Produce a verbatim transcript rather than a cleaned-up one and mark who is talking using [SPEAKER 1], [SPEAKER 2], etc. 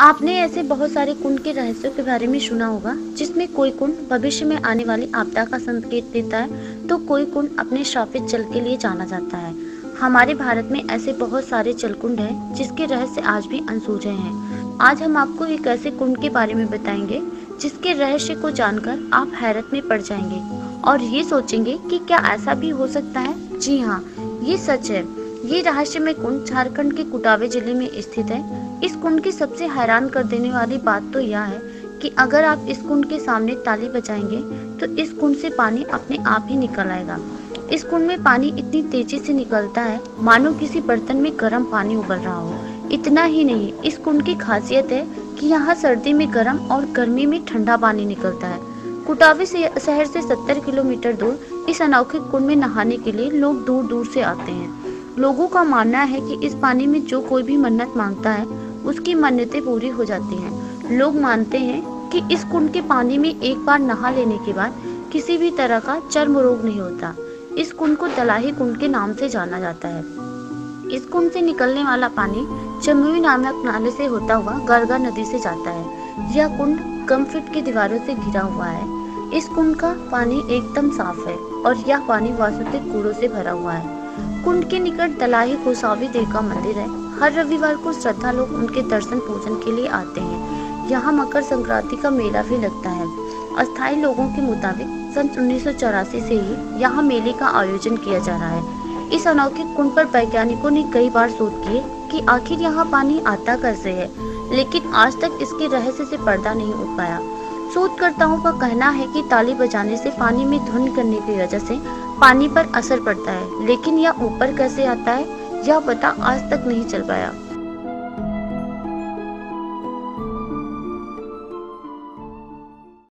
[SPEAKER 1] आपने ऐसे बहुत सारे कुंड के रहस्यों के बारे में सुना होगा, जिसमें कोई कुंड भविष्य में आने वाली आपदा का संकेत देता है, तो कोई कुंड अपने श्रापित जल के लिए जाना जाता है। हमारे भारत में ऐसे बहुत सारे जलकुंड हैं, जिसके रहस्य आज भी अनसुलझे हैं। आज हम आपको एक ऐसे कुंड के बारे में बताएंगे, जिसके रहस्य को जानकर आप हैरत में पड़ जाएंगे और ये सोचेंगे कि क्या ऐसा भी हो सकता है। जी हाँ, ये सच है। ये रहस्यमय कुंड झारखंड के कुटावे जिले में स्थित है। इस कुंड की सबसे हैरान कर देने वाली बात तो यह है कि अगर आप इस कुंड के सामने ताली बजाएंगे तो इस कुंड से पानी अपने आप ही निकल आएगा। इस कुंड में पानी इतनी तेजी से निकलता है मानो किसी बर्तन में गर्म पानी उबल रहा हो। इतना ही नहीं, इस कुंड की खासियत है कि यहाँ सर्दी में गर्म और गर्मी में ठंडा पानी निकलता है। कुटावे शहर से सत्तर किलोमीटर दूर इस अनोखे कुंड में नहाने के लिए लोग दूर दूर से आते हैं। लोगों का मानना है कि इस पानी में जो कोई भी मन्नत मांगता है उसकी मन्नतें पूरी हो जाती हैं। लोग मानते हैं कि इस कुंड के पानी में एक बार नहा लेने के बाद किसी भी तरह का चर्म रोग नहीं होता। इस कुंड को दलाही कुंड के नाम से जाना जाता है। इस कुंड से निकलने वाला पानी जमुई नामक नाले से होता हुआ गरगा नदी से जाता है। यह कुंड कम फीट की दीवारों से घिरा हुआ है। इस कुंड का पानी एकदम साफ है और यह पानी वासुदेव कूड़ों से भरा हुआ है। कुंड के निकट दलाही गोसावी देव का मंदिर है। हर रविवार को श्रद्धा लोग उनके दर्शन पूजन के लिए आते हैं। यहाँ मकर संक्रांति का मेला भी लगता है। अस्थायी लोगों के मुताबिक सन उन्नीस सौ चौरासी से ही यहाँ मेले का आयोजन किया जा रहा है। इस अनोखे कुंड पर वैज्ञानिकों ने कई बार शोध किए कि आखिर यहाँ पानी आता कैसे है, लेकिन आज तक इसके रहस्य से पर्दा नहीं उठ पाया। शोधकर्ताओं का कहना है कि ताली बजाने से पानी में ध्वनि करने की वजह से पानी पर असर पड़ता है, लेकिन यह ऊपर कैसे आता है यह पता आज तक नहीं चल पाया।